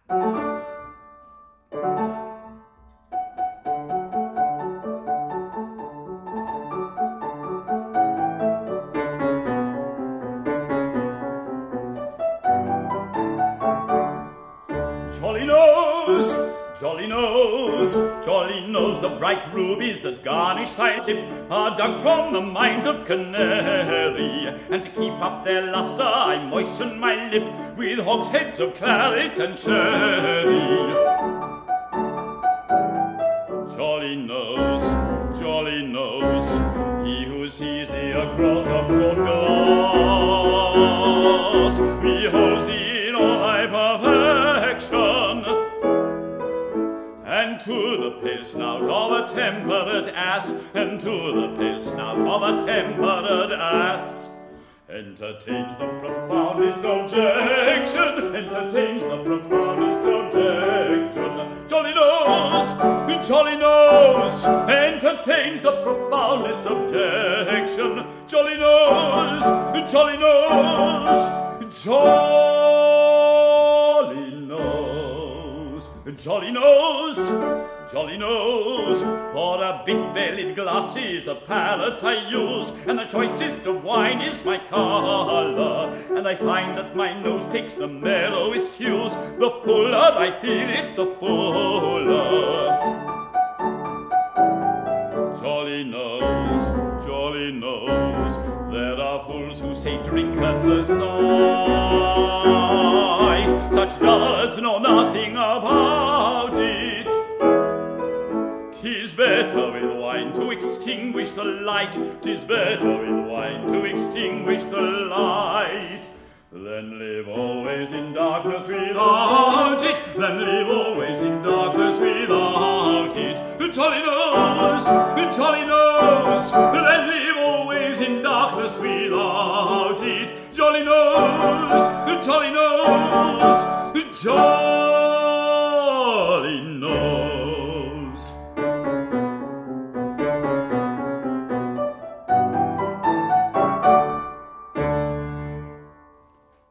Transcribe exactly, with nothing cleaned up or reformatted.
Jolly nose, jolly nose, jolly nose, the bright rubies that garnish thy tip are dug from the mines of Canary, and to keep up their lustre I moisten my lip with hogsheads of claret and sherry. Jolly nose, jolly nose, he who sees thee across a broad glass beholds thee in all thy perfection, and to the pale snout of a temperate ass, and to the pale snout of a temperate ass, entertains the profoundest objection, entertains the profoundest objection. Jolly nose, jolly nose, entertains the profoundest objection. Jolly nose, jolly nose, jolly nose, jolly nose, jolly nose. For a big-bellied glass is the palate I use, and the choicest of wine is my colour, and I find that my nose takes the mellowest hues. The fuller I feel it, the fuller. Jolly nose, jolly nose, there are fools who say drink hurts the sight. Such dullards know nothing about it. 'Tis better with wine to extinguish the light, 'tis better with wine to extinguish the light, than live always in darkness without it, than live always in darkness without it. Jolly nose, jolly nose, than live always in darkness without it. Jolly nose, jolly nose, jolly